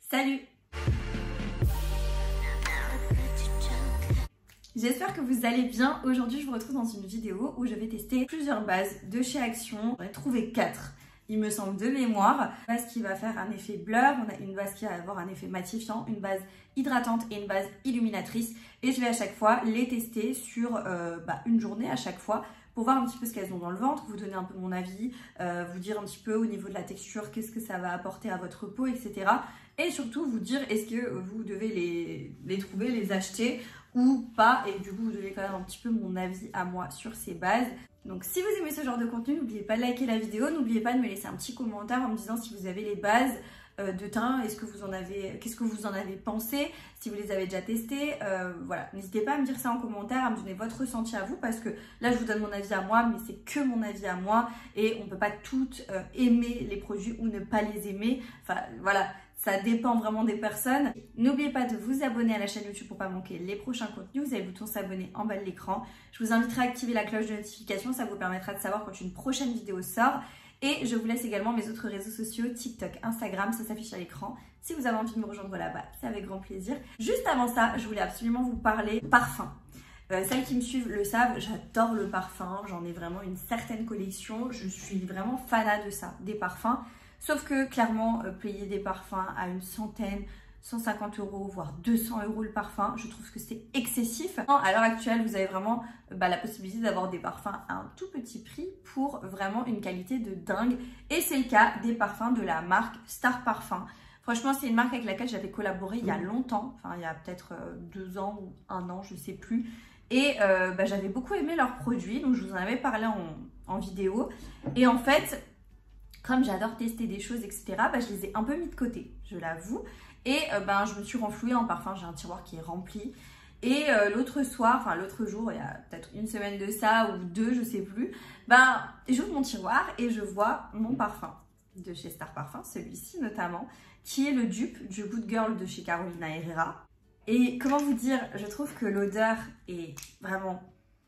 Salut! J'espère que vous allez bien. Aujourd'hui, je vous retrouve dans une vidéo où je vais tester plusieurs bases de chez Action. J'en ai trouvé 4, il me semble, de mémoire. Une base qui va faire un effet blur, on a une base qui va avoir un effet matifiant, une base hydratante et une base illuminatrice. Et je vais à chaque fois les tester sur une journée à chaque fois pour voir un petit peu ce qu'elles ont dans le ventre, vous donner un peu mon avis, vous dire un petit peu au niveau de la texture, qu'est-ce que ça va apporter à votre peau, etc. Et surtout vous dire est-ce que vous devez les trouver, les acheter ou pas. Et du coup vous devez quand même un petit peu mon avis à moi sur ces bases. Donc si vous aimez ce genre de contenu, n'oubliez pas de liker la vidéo, n'oubliez pas de me laisser un petit commentaire en me disant si vous avez les bases de teint, qu'est-ce que vous en avez pensé, si vous les avez déjà testés, voilà, n'hésitez pas à me dire ça en commentaire, à me donner votre ressenti à vous, parce que là je vous donne mon avis à moi, mais c'est que mon avis à moi, et on peut pas toutes aimer les produits ou ne pas les aimer, enfin voilà, ça dépend vraiment des personnes. N'oubliez pas de vous abonner à la chaîne YouTube pour pas manquer les prochains contenus, vous avez le bouton s'abonner en bas de l'écran, je vous inviterai à activer la cloche de notification, ça vous permettra de savoir quand une prochaine vidéo sort. Et je vous laisse également mes autres réseaux sociaux, TikTok, Instagram, ça s'affiche à l'écran. Si vous avez envie de me rejoindre là-bas, c'est avec grand plaisir. Juste avant ça, je voulais absolument vous parler parfum. Celles qui me suivent le savent, j'adore le parfum, j'en ai vraiment une certaine collection. Je suis vraiment fanat de ça, des parfums. Sauf que clairement, payer des parfums à une centaine, 150 €, voire 200 € le parfum, je trouve que c'est excessif. À l'heure actuelle, vous avez vraiment la possibilité d'avoir des parfums à un tout petit prix pour vraiment une qualité de dingue. Et c'est le cas des parfums de la marque Star Parfum. Franchement, c'est une marque avec laquelle j'avais collaboré il y a longtemps, enfin il y a peut-être 2 ans ou 1 an, je sais plus. Et j'avais beaucoup aimé leurs produits, donc je vous en avais parlé en vidéo. Et en fait, comme j'adore tester des choses, etc., je les ai un peu mis de côté, je l'avoue. Et je me suis renflouée en parfum, j'ai un tiroir qui est rempli. Et l'autre jour, il y a peut-être une semaine de ça ou 2, je sais plus, j'ouvre mon tiroir et je vois mon parfum de chez Star Parfum, celui-ci notamment, qui est le dupe du Good Girl de chez Carolina Herrera. Et comment vous dire, je trouve que l'odeur est vraiment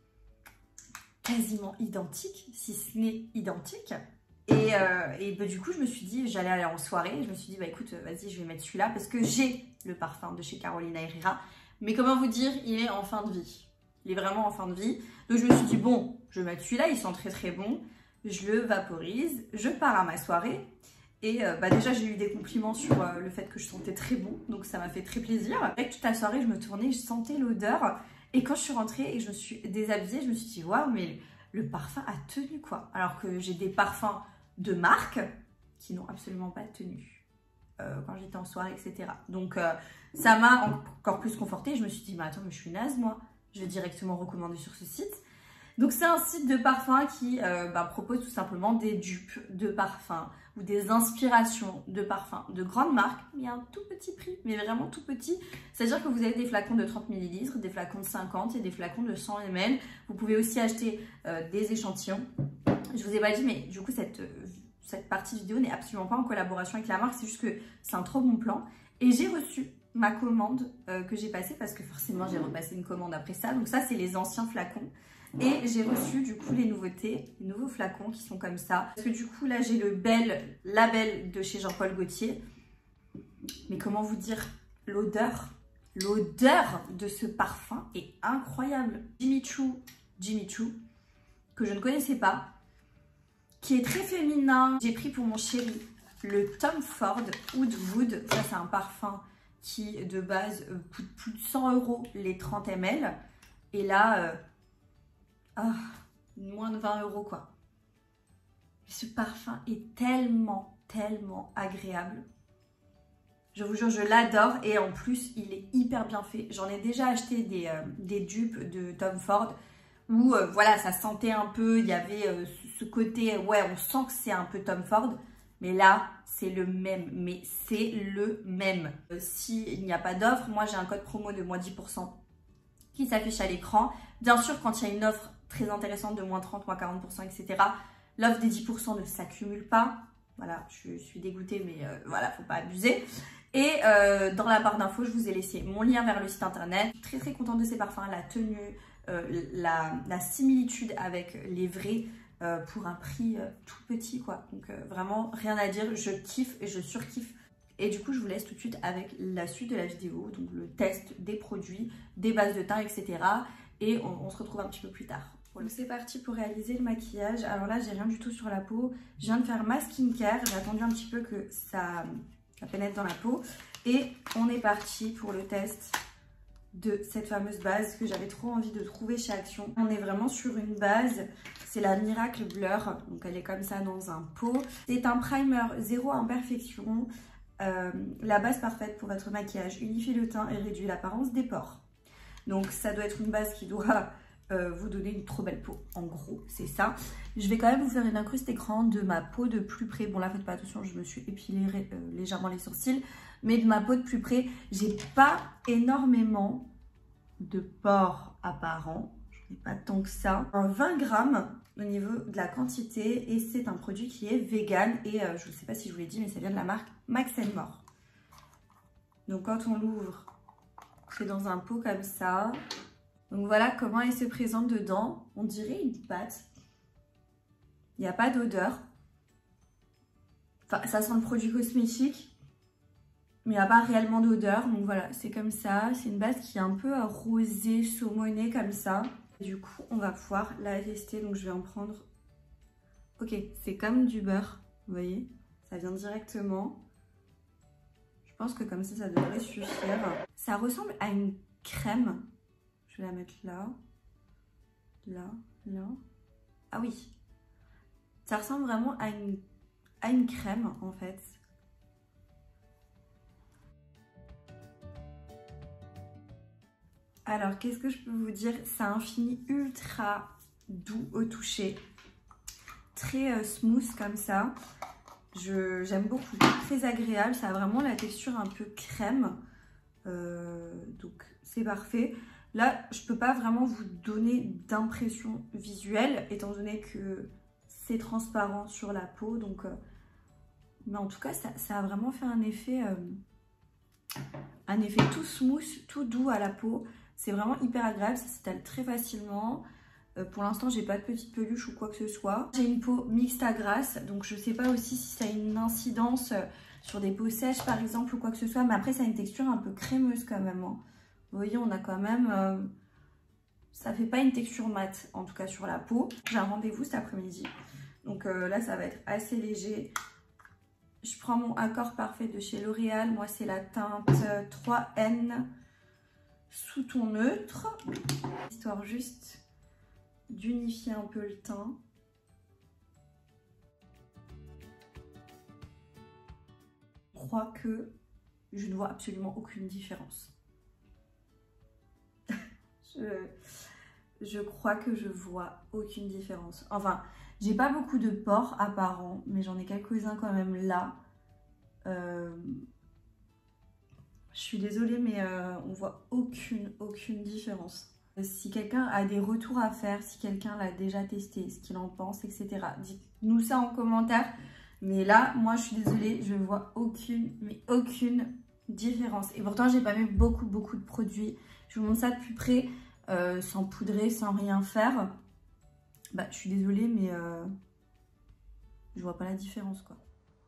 quasiment identique, si ce n'est identique. Et du coup, je me suis dit, j'allais aller en soirée. Je me suis dit, écoute, vas-y, je vais mettre celui-là parce que j'ai le parfum de chez Carolina Herrera. Mais comment vous dire, il est en fin de vie. Il est vraiment en fin de vie. Donc, je me suis dit, bon, je vais mettre celui-là, il sent très très bon. Je le vaporise, je pars à ma soirée. Et déjà, j'ai eu des compliments sur le fait que je sentais très bon. Donc, ça m'a fait très plaisir. Avec toute la soirée, je me tournais, je sentais l'odeur. Et quand je suis rentrée et que je me suis déshabillée, je me suis dit, waouh, mais le parfum a tenu quoi. Alors que j'ai des parfums de marque qui n'ont absolument pas tenu quand j'étais en soirée, etc. Donc ça m'a encore plus confortée. Je me suis dit, mais attends, mais je suis naze moi, je vais directement recommander sur ce site. Donc c'est un site de parfum qui propose tout simplement des dupes de parfums ou des inspirations de parfums de grandes marques, mais à un tout petit prix, mais vraiment tout petit. C'est-à-dire que vous avez des flacons de 30 ml, des flacons de 50 et des flacons de 100 ml. Vous pouvez aussi acheter des échantillons. Je vous ai pas dit, mais du coup, cette partie vidéo n'est absolument pas en collaboration avec la marque. C'est juste que c'est un trop bon plan. Et j'ai reçu ma commande que j'ai passée parce que forcément, j'ai repassé une commande après ça. Donc ça, c'est les anciens flacons. Et j'ai reçu du coup les nouveautés, les nouveaux flacons qui sont comme ça. Parce que du coup, là, j'ai le bel label de chez Jean-Paul Gaultier. Mais comment vous dire, l'odeur de ce parfum est incroyable. Jimmy Choo, que je ne connaissais pas, qui est très féminin. J'ai pris pour mon chéri le Tom Ford Oud Wood. Ça, c'est un parfum qui, de base, coûte plus de 100 € les 30 ml. Et là, moins de 20 € quoi. Ce parfum est tellement, tellement agréable. Je vous jure, je l'adore. Et en plus, il est hyper bien fait. J'en ai déjà acheté des dupes de Tom Ford où voilà, ça sentait un peu, il y avait ce côté, ouais, on sent que c'est un peu Tom Ford, mais là, c'est le même, mais c'est le même. S'il n'y a pas d'offre, moi j'ai un code promo de moins 10% qui s'affiche à l'écran. Bien sûr, quand il y a une offre très intéressante de moins 30, moins 40%, etc., l'offre des 10% ne s'accumule pas. Voilà, je suis dégoûtée, mais voilà, faut pas abuser. Et dans la barre d'infos, je vous ai laissé mon lien vers le site internet. Je suis très très contente de ces parfums, la tenue, la similitude avec les vrais pour un prix tout petit quoi. Donc vraiment rien à dire, je kiffe et je surkiffe Et du coup, je vous laisse tout de suite avec la suite de la vidéo, donc le test des produits, des bases de teint, etc. Et on se retrouve un petit peu plus tard. Donc c'est parti pour réaliser le maquillage. Alors là, j'ai rien du tout sur la peau. Je viens de faire ma skincare. J'ai attendu un petit peu que ça pénètre dans la peau. Et on est parti pour le test de cette fameuse base que j'avais trop envie de trouver chez Action. On est vraiment sur une base, c'est la Miracle Blur. Donc elle est comme ça dans un pot. C'est un primer zéro imperfection. La base parfaite pour votre maquillage. Unifie le teint et réduit l'apparence des pores. Donc ça doit être une base qui doit... vous donner une trop belle peau, en gros c'est ça. Je vais quand même vous faire une incruste écran de ma peau de plus près. Bon là faites pas attention, je me suis épilé légèrement les sourcils, mais de ma peau de plus près, j'ai pas énormément de pores apparents, je n'ai pas tant que ça. 20 grammes au niveau de la quantité et c'est un produit qui est vegan et je ne sais pas si je vous l'ai dit mais ça vient de la marque Max & More. Donc quand on l'ouvre, c'est dans un pot comme ça. Donc voilà comment elle se présente dedans. On dirait une pâte. Il n'y a pas d'odeur. Enfin, ça sent le produit cosmétique. Mais il n'y a pas réellement d'odeur. Donc voilà, c'est comme ça. C'est une base qui est un peu rosée, saumonée comme ça. Du coup, on va pouvoir la tester. Donc je vais en prendre. Ok, c'est comme du beurre. Vous voyez, ça vient directement. Je pense que comme ça devrait suffire. Ça ressemble à une crème. Je vais la mettre là, là, là. Ah oui, ça ressemble vraiment à une crème en fait. Alors, qu'est-ce que je peux vous dire? C'est un fini ultra doux au toucher. Très smooth comme ça. J'aime beaucoup, très agréable. Ça a vraiment la texture un peu crème. Donc, c'est parfait. Là, je ne peux pas vraiment vous donner d'impression visuelle, étant donné que c'est transparent sur la peau. Donc, mais en tout cas, ça a vraiment fait un effet tout smooth, tout doux à la peau. C'est vraiment hyper agréable, ça s'étale très facilement. Pour l'instant, j'ai pas de petite peluche ou quoi que ce soit. J'ai une peau mixte à grasse, donc je sais pas aussi si ça a une incidence sur des peaux sèches par exemple ou quoi que ce soit. Mais après, ça a une texture un peu crémeuse quand même, hein. Vous voyez, on a quand même... ça fait pas une texture mate, en tout cas sur la peau. J'ai un rendez-vous cet après-midi. Donc là, ça va être assez léger. Je prends mon Accord Parfait de chez L'Oréal. Moi, c'est la teinte 3N sous ton neutre. Histoire juste d'unifier un peu le teint. Je crois que je ne vois absolument aucune différence. Je crois que je vois aucune différence. Enfin, j'ai pas beaucoup de pores apparents, mais j'en ai quelques-uns quand même là. Je suis désolée, mais on voit aucune différence. Si quelqu'un a des retours à faire, si quelqu'un l'a déjà testé, ce qu'il en pense, etc. Dites-nous ça en commentaire. Mais là, moi, je suis désolée, je vois aucune différence. Et pourtant, j'ai pas mis beaucoup de produits. Je vous montre ça de plus près. Sans poudrer, sans rien faire, bah je suis désolée mais je vois pas la différence quoi.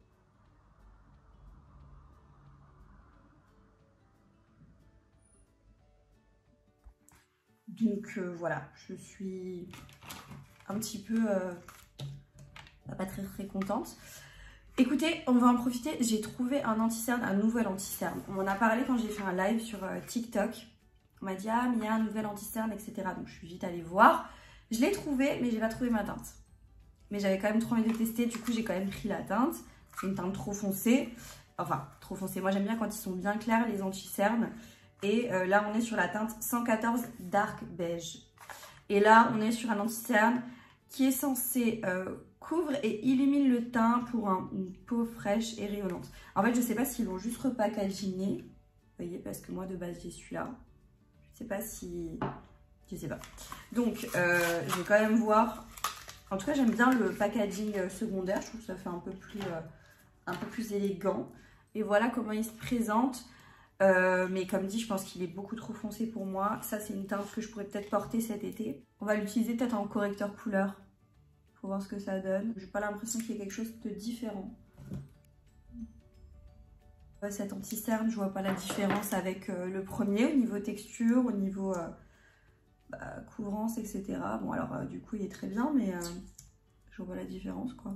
Donc voilà, je suis un petit peu pas très contente. Écoutez, on va en profiter, j'ai trouvé un anti-cerne, un nouvel anti-cerne. On en a parlé quand j'ai fait un live sur TikTok. On m'a dit, ah, mais il y a un nouvel anti-cerne, etc. Donc, je suis vite allée voir. Je l'ai trouvé, mais j'ai pas trouvé ma teinte. Mais j'avais quand même trop envie de tester. Du coup, j'ai quand même pris la teinte. C'est une teinte trop foncée. Enfin, trop foncée. Moi, j'aime bien quand ils sont bien clairs, les anti-cernes. Et là, on est sur la teinte 114 Dark Beige. Et là, on est sur un anti-cerne qui est censé couvre et illumine le teint pour une peau fraîche et rayonnante. En fait, je sais pas s'ils l'ont juste repackaginé. Vous voyez, parce que moi, de base, j'ai celui-là. Je sais pas si... Je sais pas. Donc, je vais quand même voir. En tout cas, j'aime bien le packaging secondaire. Je trouve que ça fait un peu plus élégant. Et voilà comment il se présente. Mais comme dit, je pense qu'il est beaucoup trop foncé pour moi. Ça, c'est une teinte que je pourrais peut-être porter cet été. On va l'utiliser peut-être en correcteur couleur. Pour voir ce que ça donne. J'ai pas l'impression qu'il y ait quelque chose de différent. Cet anti-cerne, je vois pas la différence avec le premier au niveau texture, au niveau couvrance, etc. Bon alors du coup il est très bien, mais je vois la différence quoi.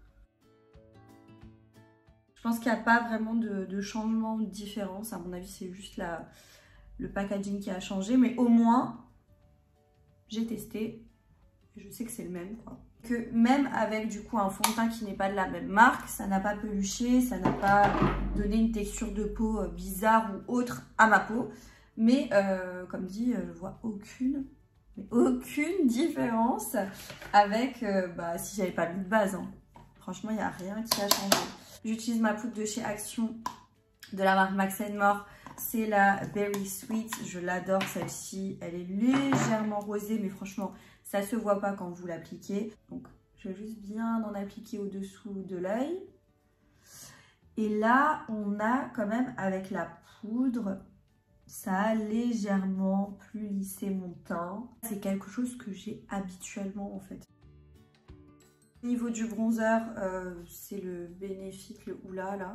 Je pense qu'il n'y a pas vraiment de changement, de différence. À mon avis, c'est juste le packaging qui a changé. Mais au moins, j'ai testé et je sais que c'est le même, quoi. Que même avec du coup un fond de teint qui n'est pas de la même marque, ça n'a pas peluché, ça n'a pas donné une texture de peau bizarre ou autre à ma peau. Mais comme dit, je vois aucune différence avec si j'avais pas mis de base. Hein. Franchement, il n'y a rien qui a changé. J'utilise ma poudre de chez Action de la marque Max & More. C'est la Berry Sweet. Je l'adore celle-ci. Elle est légèrement rosée, mais franchement, ça se voit pas quand vous l'appliquez. Donc, je vais juste bien en appliquer au-dessous de l'œil. Et là, on a quand même, avec la poudre, ça a légèrement plus lissé mon teint. C'est quelque chose que j'ai habituellement, en fait. Au niveau du bronzer, c'est le Benefit, le Hoola là.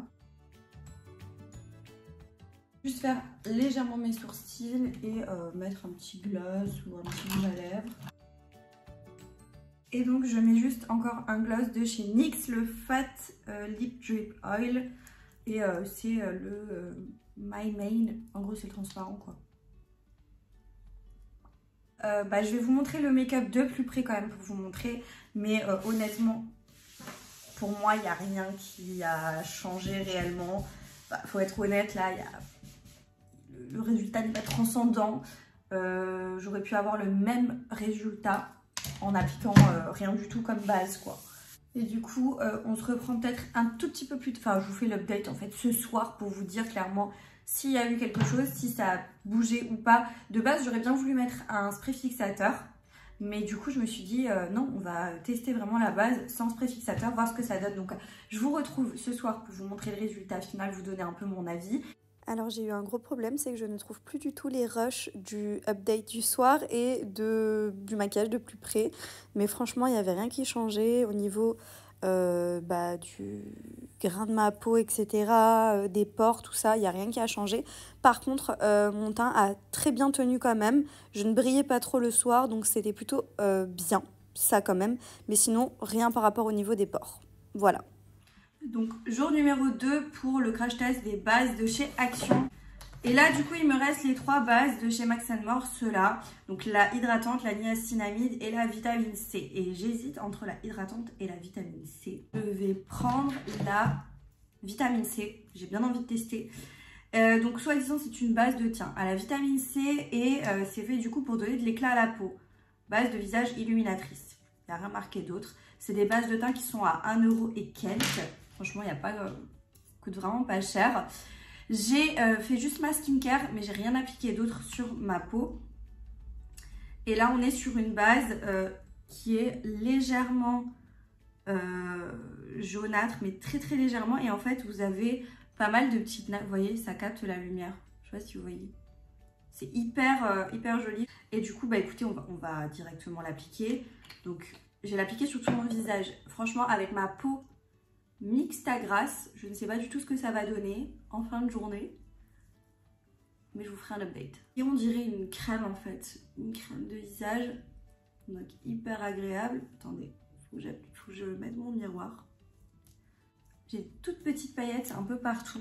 Juste faire légèrement mes sourcils et mettre un petit gloss ou un petit rouge à lèvres. Et donc je mets juste encore un gloss de chez NYX, le Fat Lip Drip Oil. Et c'est le My Main, en gros c'est transparent quoi. Je vais vous montrer le make-up de plus près quand même pour vous montrer. Mais honnêtement, pour moi, il n'y a rien qui a changé réellement. Faut être honnête, là, le résultat n'est pas transcendant. J'aurais pu avoir le même résultat en appliquant rien du tout comme base, quoi. Et du coup, on se reprend peut-être un tout petit peu plus... Enfin, je vous fais l'update en fait ce soir pour vous dire clairement s'il y a eu quelque chose, si ça a bougé ou pas. De base, j'aurais bien voulu mettre un spray fixateur. Mais du coup, je me suis dit, non, on va tester vraiment la base sans spray fixateur, voir ce que ça donne. Donc, je vous retrouve ce soir pour vous montrer le résultat final, vous donner un peu mon avis. Alors, j'ai eu un gros problème, c'est que je ne trouve plus du tout les rushs du update du soir et du maquillage de plus près. Mais franchement, il n'y avait rien qui changeait au niveau du grain de ma peau, etc., des pores, tout ça, il n'y a rien qui a changé. Par contre, mon teint a très bien tenu quand même. Je ne brillais pas trop le soir, donc c'était plutôt bien, ça quand même. Mais sinon, rien par rapport au niveau des pores. Voilà. Donc, jour numéro 2 pour le crash test des bases de chez Action. Et là, du coup, il me reste les 3 bases de chez Max & More, ceux-là. Donc, la hydratante, la niacinamide et la vitamine C. Et j'hésite entre la hydratante et la vitamine C. Je vais prendre la vitamine C. J'ai bien envie de tester. Donc, soi-disant, c'est une base de teint à la vitamine C et c'est fait du coup pour donner de l'éclat à la peau. Base de visage illuminatrice. Il n'y a rien marqué d'autre. C'est des bases de teint qui sont à 1 € et quelques. Franchement, il n'y a pas... coûte vraiment pas cher. J'ai fait juste ma skincare, mais j'ai rien appliqué d'autre sur ma peau. Et là, on est sur une base qui est légèrement jaunâtre, mais très très légèrement. Et en fait, vous avez pas mal de petites nattes. Vous voyez, ça capte la lumière. Je sais pas si vous voyez. C'est hyper joli. Et du coup, écoutez, on va directement l'appliquer. Donc, je vais l'appliquer sur tout mon visage. Franchement, avec ma peau mixte à grasse, je ne sais pas du tout ce que ça va donner en fin de journée. Mais je vous ferai un update. Et on dirait une crème en fait. Une crème de visage. Donc, hyper agréable. Attendez, faut que je mette mon miroir. J'ai de toutes petites paillettes un peu partout.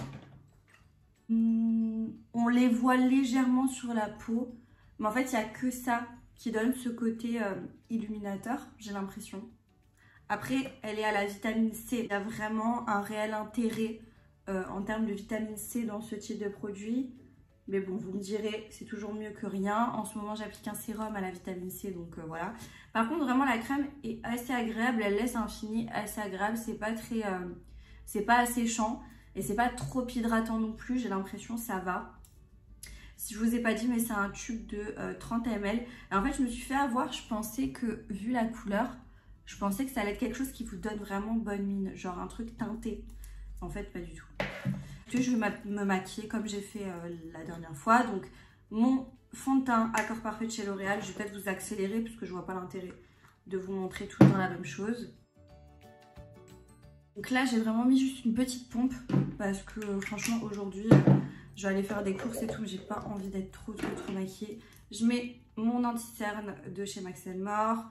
On les voit légèrement sur la peau. Mais en fait, il n'y a que ça qui donne ce côté illuminateur, j'ai l'impression. Après, elle est à la vitamine C. Il y a vraiment un réel intérêt en termes de vitamine C dans ce type de produit. Mais bon, vous me direz, c'est toujours mieux que rien. En ce moment, j'applique un sérum à la vitamine C, donc voilà. Par contre, vraiment, la crème est assez agréable. Elle laisse un fini assez agréable. C'est pas très... c'est pas asséchant. Et c'est pas trop hydratant non plus. J'ai l'impression ça va. Si je vous ai pas dit, mais c'est un tube de 30 ml. Et en fait, je me suis fait avoir. Je pensais que, vu la couleur, je pensais que ça allait être quelque chose qui vous donne vraiment bonne mine. Genre un truc teinté. En fait, pas du tout. Je vais me maquiller comme j'ai fait la dernière fois. Donc, mon fond de teint Accord Parfait de chez L'Oréal. Je vais peut-être vous accélérer parce que je vois pas l'intérêt de vous montrer tout le temps la même chose. Donc là j'ai vraiment mis juste une petite pompe parce que franchement aujourd'hui je vais aller faire des courses et tout, j'ai pas envie d'être trop maquillée. Je mets mon anti-cerne de chez Max & More.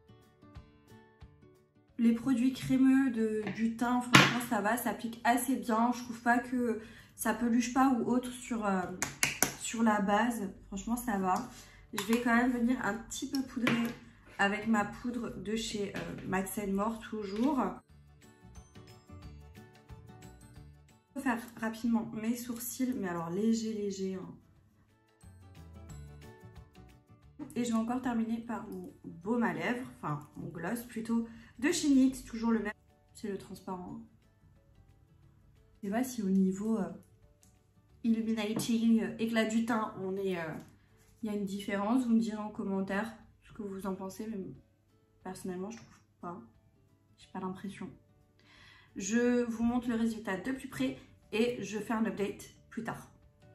Les produits crémeux du teint, franchement ça va, ça applique assez bien. Je trouve pas que ça peluche pas ou autre sur la base. Franchement ça va. Je vais quand même venir un petit peu poudrer avec ma poudre de chez Max & More toujours. Je vais faire rapidement mes sourcils, mais alors léger. Hein. Et je vais encore terminer par mon baume à lèvres, enfin mon gloss plutôt, de chez NYX, toujours le même, c'est le transparent. Je sais pas si au niveau illuminating, éclat du teint, il y a une différence, vous me direz en commentaire ce que vous en pensez, mais personnellement je trouve pas, j'ai pas l'impression. Je vous montre le résultat de plus près et je fais un update plus tard.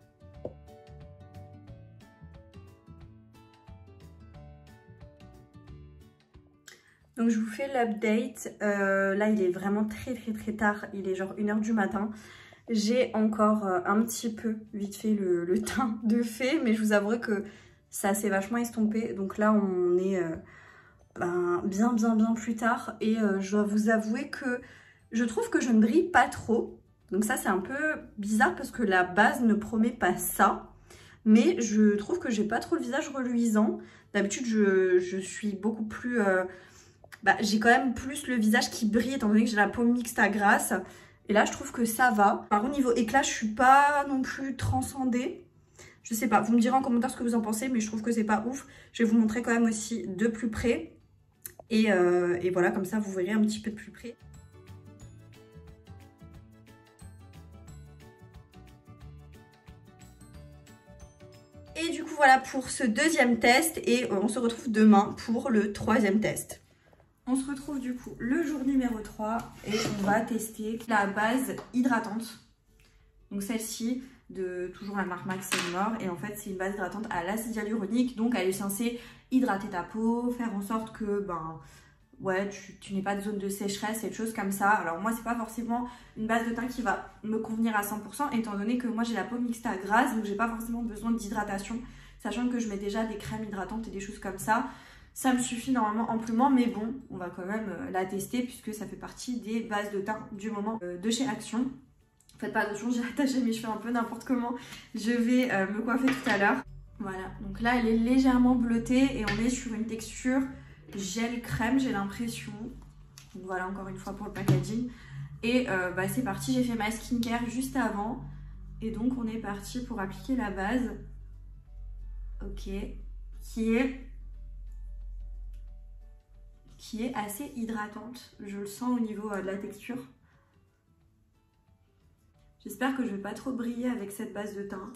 Donc je vous fais l'update, là il est vraiment très tard, il est genre 1h du matin. J'ai encore un petit peu vite fait le teint de fait, mais je vous avouerai que ça s'est vachement estompé. Donc là on est bien plus tard et je dois vous avouer que je trouve que je ne brille pas trop. Donc ça c'est un peu bizarre parce que la base ne promet pas ça. Mais je trouve que j'ai pas trop le visage reluisant. D'habitude je suis beaucoup plus... j'ai quand même plus le visage qui brille étant donné que j'ai la peau mixte à grasse. Et là, je trouve que ça va. Par contre, niveau éclat, je suis pas non plus transcendée. Je sais pas, vous me direz en commentaire ce que vous en pensez, mais je trouve que c'est pas ouf. Je vais vous montrer quand même aussi de plus près. Et voilà, comme ça, vous verrez un petit peu de plus près. Et du coup, voilà pour ce deuxième test. Et on se retrouve demain pour le troisième test. On se retrouve du coup le jour numéro 3 et on va tester la base hydratante. Donc celle-ci de toujours la marque Max & More et en fait c'est une base hydratante à l'acide hyaluronique, donc elle est censée hydrater ta peau, faire en sorte que tu n'aies pas de zone de sécheresse et de choses comme ça. Alors moi c'est pas forcément une base de teint qui va me convenir à 100% étant donné que moi j'ai la peau mixte à grasse, donc j'ai pas forcément besoin d'hydratation, sachant que je mets déjà des crèmes hydratantes et des choses comme ça. Ça me suffit normalement amplement, mais bon, on va quand même la tester puisque ça fait partie des bases de teint du moment de chez Action. Faites pas attention, j'ai attaché mes cheveux un peu n'importe comment. Je vais me coiffer tout à l'heure. Voilà, donc là elle est légèrement bleutée et on est sur une texture gel crème, j'ai l'impression. Donc voilà, encore une fois pour le packaging. Et c'est parti, j'ai fait ma skincare juste avant. Et donc on est parti pour appliquer la base. Ok, qui est assez hydratante, je le sens au niveau de la texture. J'espère que je ne vais pas trop briller avec cette base de teint.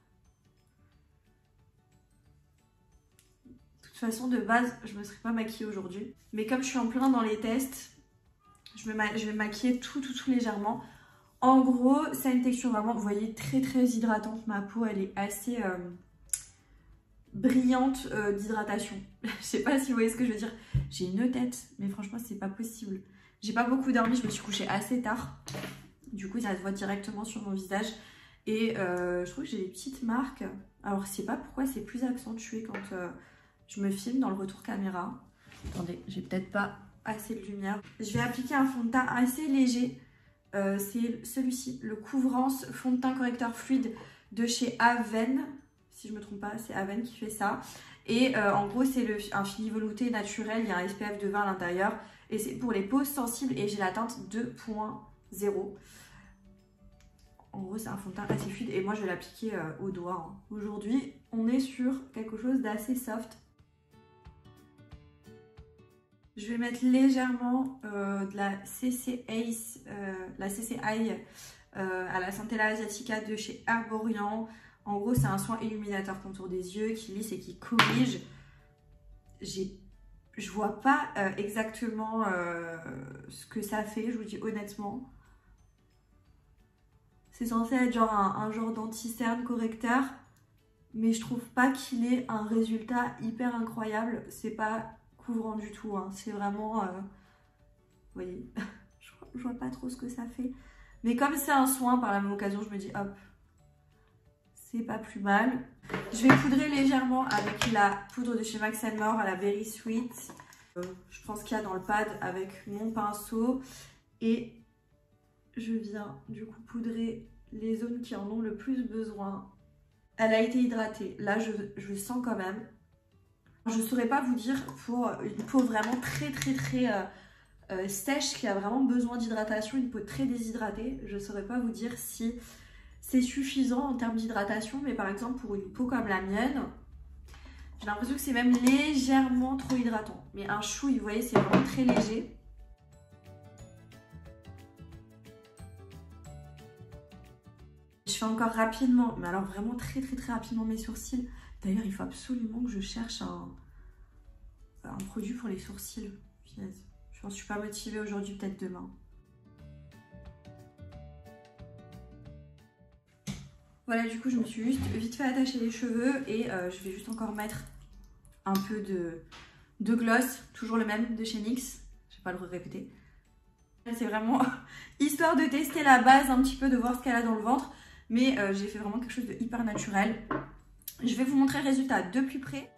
De toute façon, de base, je ne me serais pas maquillée aujourd'hui. Mais comme je suis en plein dans les tests, je vais maquiller tout légèrement. En gros, ça a une texture vraiment, vous voyez, très hydratante. Ma peau, elle est assez... brillante d'hydratation. Je sais pas si vous voyez ce que je veux dire. J'ai une tête, mais franchement c'est pas possible. J'ai pas beaucoup dormi, je me suis couchée assez tard. Du coup ça se voit directement sur mon visage. Et je trouve que j'ai des petites marques. Alors je sais pas pourquoi c'est plus accentué quand je me filme dans le retour caméra. Attendez, j'ai peut-être pas assez de lumière. Je vais appliquer un fond de teint assez léger. C'est celui-ci, le Couvrance fond de teint correcteur fluide de chez Aven. Si je me trompe pas, c'est Aven qui fait ça. Et en gros, c'est un fini velouté naturel. Il y a un SPF de 20 à l'intérieur. Et c'est pour les peaux sensibles. Et j'ai la teinte 2.0. En gros, c'est un fond de teint assez fluide. Et moi, je vais l'appliquer au doigt. Hein. Aujourd'hui, on est sur quelque chose d'assez soft. Je vais mettre légèrement de la CC Ace, la CC Eye à la Centella Asiatica de chez Herborian. En gros, c'est un soin illuminateur contour des yeux qui lisse et qui corrige. Je vois pas exactement ce que ça fait, je vous dis honnêtement. C'est censé être genre un genre d'anti-cerne correcteur. Mais je trouve pas qu'il ait un résultat hyper incroyable. C'est pas couvrant du tout. Hein. C'est vraiment... vous voyez, je Je vois pas trop ce que ça fait. Mais comme c'est un soin, par la même occasion, je me dis hop, c'est pas plus mal. Je vais poudrer légèrement avec la poudre de chez Max More à la Very Sweet. Je pense qu'il y a dans le pad avec mon pinceau. Et je viens du coup poudrer les zones qui en ont le plus besoin. Elle a été hydratée. Là, je sens quand même. Je ne saurais pas vous dire pour une peau vraiment très sèche qui a vraiment besoin d'hydratation, une peau très déshydratée. Je ne saurais pas vous dire si c'est suffisant en termes d'hydratation. Mais par exemple, pour une peau comme la mienne, j'ai l'impression que c'est même légèrement trop hydratant. Mais un chouï, vous voyez, c'est vraiment très léger. Je fais encore rapidement, mais alors vraiment très rapidement mes sourcils. D'ailleurs, il faut absolument que je cherche un produit pour les sourcils. Punaise. Je ne suis pas motivée aujourd'hui, peut-être demain. Voilà, du coup, je me suis juste vite fait attacher les cheveux et je vais juste encore mettre un peu de gloss, toujours le même de chez NYX. Je ne vais pas le répéter. C'est vraiment histoire de tester la base un petit peu, de voir ce qu'elle a dans le ventre. Mais j'ai fait vraiment quelque chose de hyper naturel. Je vais vous montrer le résultat de plus près.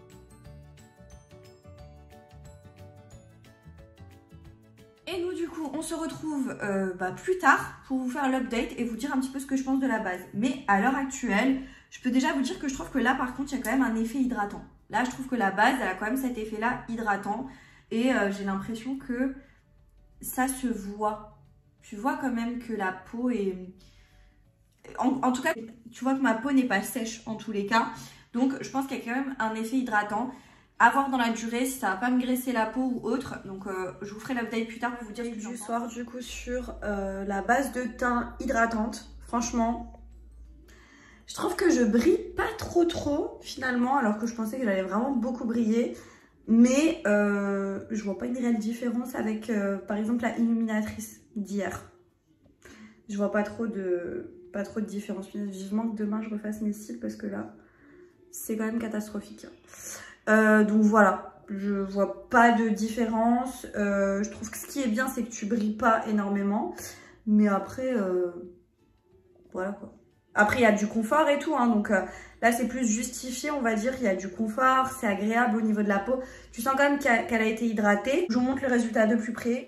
Et nous du coup on se retrouve plus tard pour vous faire l'update et vous dire un petit peu ce que je pense de la base. Mais à l'heure actuelle, je peux déjà vous dire que je trouve que là par contre il y a quand même un effet hydratant. Là je trouve que la base elle a quand même cet effet là hydratant. Et j'ai l'impression que ça se voit. Tu vois quand même que la peau est... En tout cas, tu vois que ma peau n'est pas sèche en tous les cas. Donc, je pense qu'il y a quand même un effet hydratant. À voir dans la durée si ça va pas me graisser la peau ou autre. Donc, je vous ferai l'update plus tard pour vous dire du soir du coup sur la base de teint hydratante. Franchement, je trouve que je brille pas trop finalement. Alors que je pensais que j'allais vraiment beaucoup briller. Mais je vois pas une réelle différence avec par exemple la illuminatrice d'hier. Je vois pas trop de différence. Vivement que demain je refasse mes cils parce que là c'est quand même catastrophique. Donc voilà, je vois pas de différence. Je trouve que ce qui est bien c'est que tu brilles pas énormément. Mais après voilà quoi. Après il y a du confort et tout hein, donc là c'est plus justifié on va dire. Il y a du confort, c'est agréable au niveau de la peau. Tu sens quand même qu'elle a été hydratée. Je vous montre le résultat de plus près.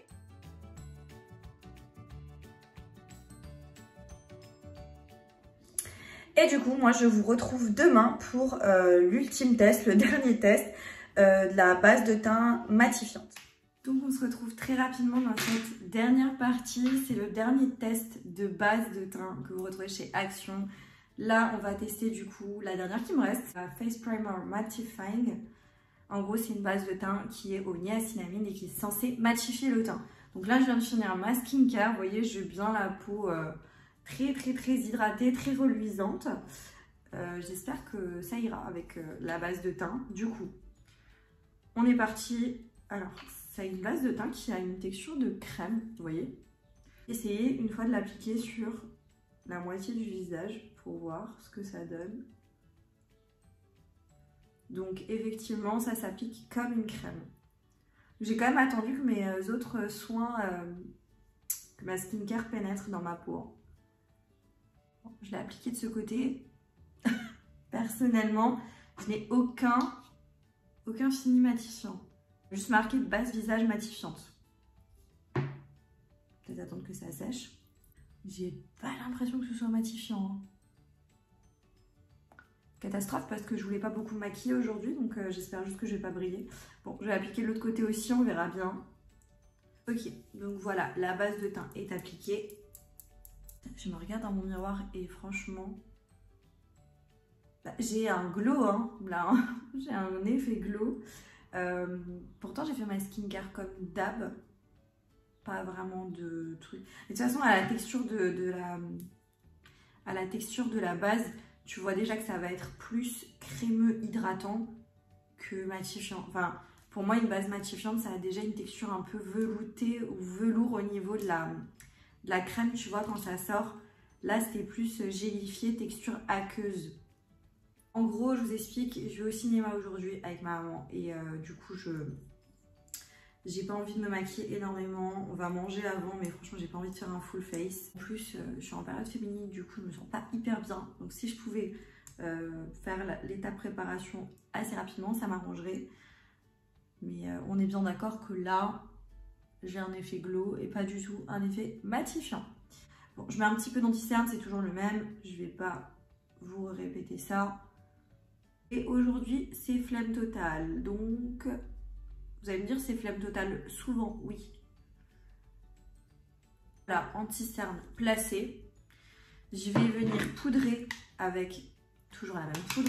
Et du coup, moi, je vous retrouve demain pour l'ultime test, le dernier test de la base de teint matifiante. Donc, on se retrouve très rapidement dans cette dernière partie. C'est le dernier test de base de teint que vous retrouvez chez Action. Là, on va tester du coup la dernière qui me reste, la Face Primer Mattifying. En gros, c'est une base de teint qui est au niacinamide et qui est censée matifier le teint. Donc là, je viens de finir ma skincare. Vous voyez, j'ai bien la peau... très hydratée, très reluisante. J'espère que ça ira avec la base de teint. Du coup, on est parti. Alors, c'est une base de teint qui a une texture de crème, vous voyez. Essayez une fois de l'appliquer sur la moitié du visage pour voir ce que ça donne. Donc, effectivement, ça s'applique comme une crème. J'ai quand même attendu que mes autres soins, que ma skincare pénètre dans ma peau. Je l'ai appliqué de ce côté. Personnellement, je n'ai aucun fini matifiant. Juste marqué base visage matifiante. Peut-être attendre que ça sèche. J'ai pas l'impression que ce soit matifiant. Hein. Catastrophe parce que je voulais pas beaucoup me maquiller aujourd'hui, donc j'espère juste que je vais pas briller. Bon, je vais appliquer de l'autre côté aussi, on verra bien. Ok, donc voilà, la base de teint est appliquée. Je me regarde dans mon miroir et franchement, j'ai un glow, hein, là, hein. J'ai un effet glow. Pourtant, j'ai fait ma skincare comme d'hab. Pas vraiment de trucs. Et de toute façon, à la texture de la base, tu vois déjà que ça va être plus crémeux hydratant que matifiant. Enfin, pour moi, une base matifiante, ça a déjà une texture un peu veloutée ou velours au niveau de la crème, tu vois, quand ça sort. Là, c'est plus gélifié, texture aqueuse. En gros, je vous explique, je vais au cinéma aujourd'hui avec ma maman et du coup, J'ai pas envie de me maquiller énormément. On va manger avant, mais franchement, j'ai pas envie de faire un full face. En plus, je suis en période féminine, du coup, je me sens pas hyper bien. Donc, si je pouvais faire l'étape préparation assez rapidement, ça m'arrangerait. Mais on est bien d'accord que là, j'ai un effet glow et pas du tout un effet matifiant. Bon, je mets un petit peu d'anti-cerne, c'est toujours le même. Je vais pas vous répéter ça. Et aujourd'hui, c'est flemme totale. Donc, vous allez me dire, c'est flemme totale souvent, oui. Voilà, anti-cerne placé. Je vais venir poudrer avec toujours la même poudre.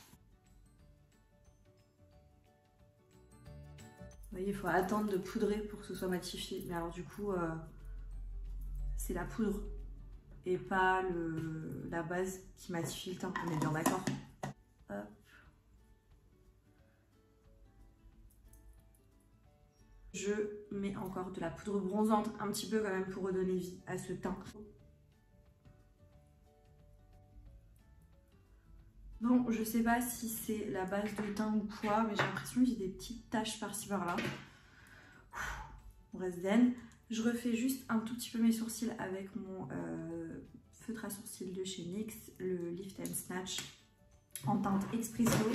Vous voyez, il faut attendre de poudrer pour que ce soit matifié. Mais alors du coup, c'est la poudre et pas la base qui matifie le teint. On est bien d'accord. Hop. Je mets encore de la poudre bronzante, un petit peu quand même pour redonner vie à ce teint. Bon, je sais pas si c'est la base de teint ou quoi, mais j'ai l'impression que j'ai des petites taches par-ci par-là. On reste zen. Je refais juste un tout petit peu mes sourcils avec mon feutre à sourcils de chez NYX, le Lift and Snatch en teinte Espresso.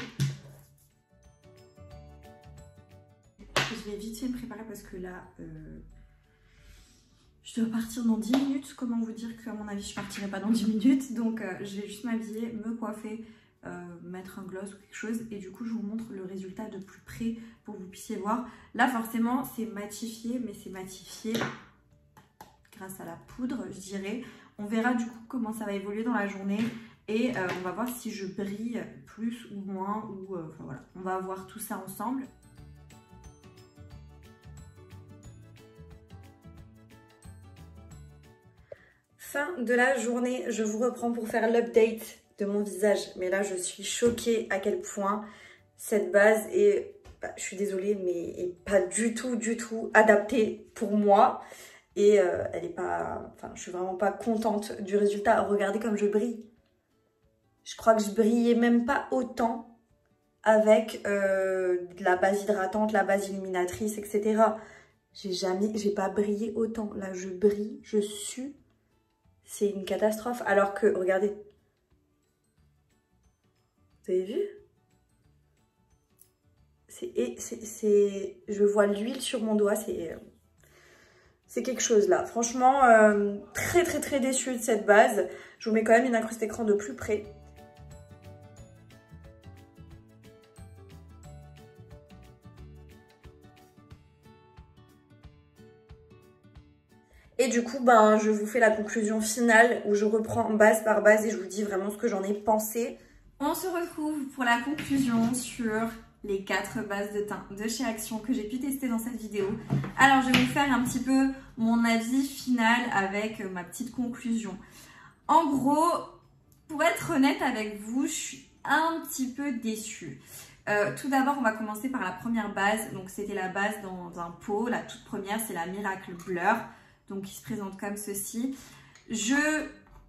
Je vais vite fait me préparer parce que là, je dois partir dans 10 minutes. Comment vous dire qu'à mon avis, je partirai pas dans 10 minutes. Donc, je vais juste m'habiller, me coiffer, mettre un gloss ou quelque chose. Et du coup, je vous montre le résultat de plus près pour que vous puissiez voir. Là, forcément, c'est matifié, mais c'est matifié grâce à la poudre, je dirais. On verra du coup comment ça va évoluer dans la journée. Et on va voir si je brille plus ou moins. Ou, enfin, voilà. On va voir tout ça ensemble. Fin de la journée, je vous reprends pour faire l'update de mon visage. Mais là, je suis choquée à quel point cette base est, je suis désolée, mais est pas du tout adaptée pour moi. Et elle est pas, enfin, je suis vraiment pas contente du résultat. Regardez comme je brille. Je crois que je brillais même pas autant avec la base hydratante, la base illuminatrice, etc. J'ai pas brillé autant. Là, je brille, je sue. C'est une catastrophe. Alors que, regardez. Vous avez vu? Je vois l'huile sur mon doigt. C'est quelque chose là. Franchement, très déçue de cette base. Je vous mets quand même une incruste écran de plus près. Et du coup, ben, je vous fais la conclusion finale où je reprends base par base et je vous dis vraiment ce que j'en ai pensé. On se retrouve pour la conclusion sur les 4 bases de teint de chez Action que j'ai pu tester dans cette vidéo. Alors, je vais vous faire un petit peu mon avis final avec ma petite conclusion. En gros, pour être honnête avec vous, je suis un petit peu déçue. Tout d'abord, on va commencer par la première base. Donc, c'était la base dans un pot. La toute première, c'est la Miracle Blur. Donc, qui se présente comme ceci. Je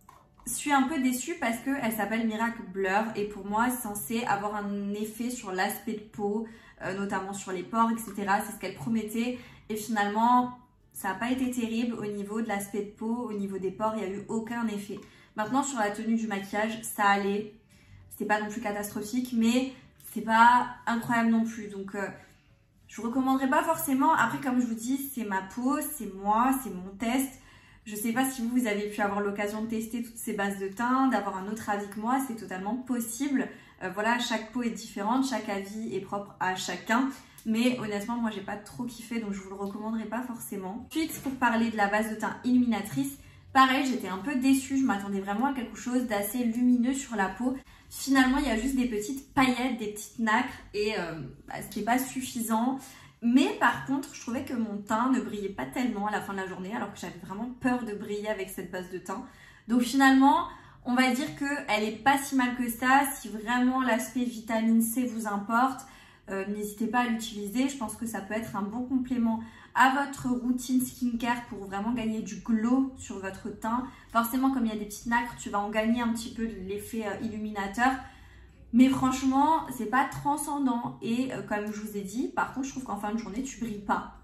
suis un peu déçue parce qu'elle s'appelle Miracle Blur. Et pour moi, c'est censé avoir un effet sur l'aspect de peau, notamment sur les pores, etc. C'est ce qu'elle promettait. Et finalement, ça n'a pas été terrible au niveau de l'aspect de peau, au niveau des pores. Il n'y a eu aucun effet. Maintenant, sur la tenue du maquillage, ça allait. C'était pas non plus catastrophique, mais c'est pas incroyable non plus. Donc, je vous recommanderais pas forcément. Après, comme je vous dis, c'est ma peau, c'est moi, c'est mon test. Je sais pas si vous avez pu avoir l'occasion de tester toutes ces bases de teint, d'avoir un autre avis que moi, c'est totalement possible. Voilà, chaque peau est différente, chaque avis est propre à chacun. Mais honnêtement, moi, j'ai pas trop kiffé, donc je vous le recommanderais pas forcément. Ensuite, pour parler de la base de teint illuminatrice, pareil, j'étais un peu déçue. Je m'attendais vraiment à quelque chose d'assez lumineux sur la peau. Finalement, il y a juste des petites paillettes, des petites nacres et ce qui n'est pas suffisant. Mais par contre, je trouvais que mon teint ne brillait pas tellement à la fin de la journée alors que j'avais vraiment peur de briller avec cette base de teint. Donc finalement, on va dire qu'elle n'est pas si mal que ça. Si vraiment l'aspect vitamine C vous importe, n'hésitez pas à l'utiliser. Je pense que ça peut être un bon complément à votre routine skincare pour vraiment gagner du glow sur votre teint. Forcément, comme il y a des petites nacres, tu vas en gagner un petit peu de l'effet illuminateur. Mais franchement, c'est pas transcendant. Et comme je vous ai dit, par contre, je trouve qu'en fin de journée, tu brilles pas.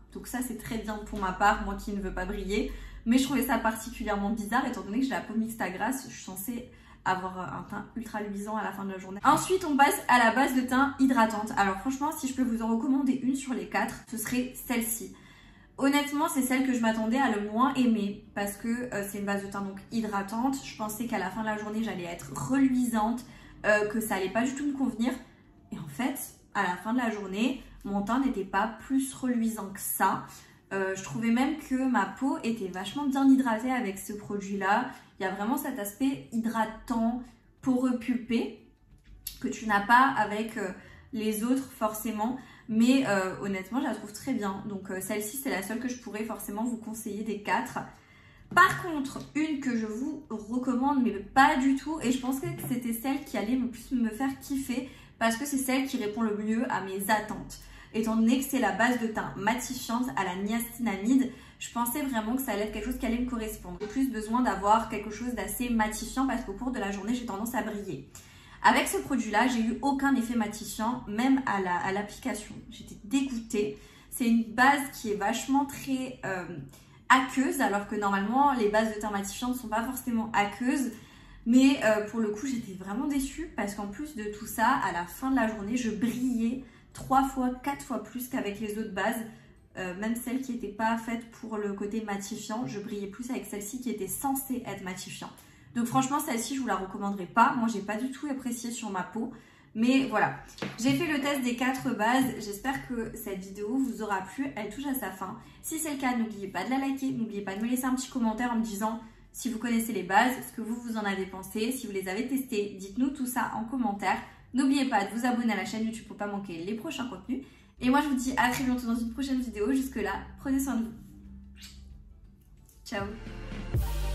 Donc ça c'est très bien pour ma part, moi qui ne veux pas briller. Mais je trouvais ça particulièrement bizarre étant donné que j'ai la peau mixte à grasse, je suis censée avoir un teint ultra luisant à la fin de la journée. Ensuite on passe à la base de teint hydratante. Alors franchement si je peux vous en recommander une sur les 4, ce serait celle-ci. Honnêtement c'est celle que je m'attendais à le moins aimer parce que c'est une base de teint donc hydratante. Je pensais qu'à la fin de la journée j'allais être reluisante, que ça allait pas du tout me convenir. Et en fait à la fin de la journée mon teint n'était pas plus reluisant que ça. Je trouvais même que ma peau était vachement bien hydratée avec ce produit-là. Il y a vraiment cet aspect hydratant, poreux pulpé que tu n'as pas avec les autres forcément. Mais honnêtement, je la trouve très bien. Donc celle-ci, c'est la seule que je pourrais forcément vous conseiller des 4. Par contre, une que je vous recommande, mais pas du tout, et je pensais que c'était celle qui allait le plus me faire kiffer parce que c'est celle qui répond le mieux à mes attentes. Étant donné que c'est la base de teint matifiante à la niacinamide, je pensais vraiment que ça allait être quelque chose qui allait me correspondre. J'ai plus besoin d'avoir quelque chose d'assez matifiant parce qu'au cours de la journée, j'ai tendance à briller. Avec ce produit-là, j'ai eu aucun effet matifiant, même à l'application. J'étais dégoûtée. C'est une base qui est vachement très aqueuse, alors que normalement, les bases de teint matifiant ne sont pas forcément aqueuses. Mais pour le coup, j'étais vraiment déçue parce qu'en plus de tout ça, à la fin de la journée, je brillais 3 fois, 4 fois plus qu'avec les autres bases, même celles qui n'étaient pas faites pour le côté matifiant, je brillais plus avec celle-ci qui était censée être matifiant. Donc franchement, celle-ci, je vous la recommanderais pas. Moi, j'ai pas du tout apprécié sur ma peau. Mais voilà, j'ai fait le test des 4 bases. J'espère que cette vidéo vous aura plu. Elle touche à sa fin. Si c'est le cas, n'oubliez pas de la liker. N'oubliez pas de me laisser un petit commentaire en me disant si vous connaissez les bases, ce que vous en avez pensé. Si vous les avez testées, dites-nous tout ça en commentaire. N'oubliez pas de vous abonner à la chaîne YouTube pour ne pas manquer les prochains contenus. Et moi, je vous dis à très bientôt dans une prochaine vidéo. Jusque là, prenez soin de vous. Ciao.